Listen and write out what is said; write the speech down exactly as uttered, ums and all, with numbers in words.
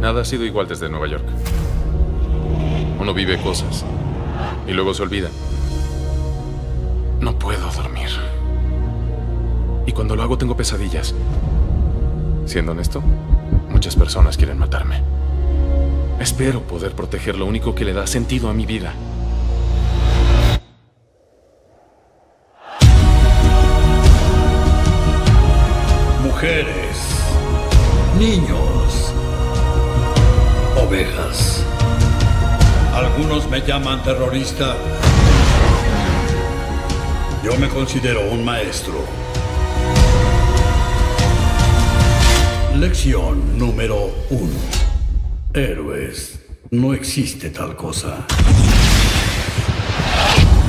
Nada ha sido igual desde Nueva York. Uno vive cosas y luego se olvida. No puedo dormir. Y cuando lo hago tengo pesadillas. Siendo honesto, muchas personas quieren matarme. Espero poder proteger lo único que le da sentido a mi vida. Mujeres, niños, ovejas. Algunos me llaman terrorista. Yo me considero un maestro. Lección número uno. Héroes. No existe tal cosa.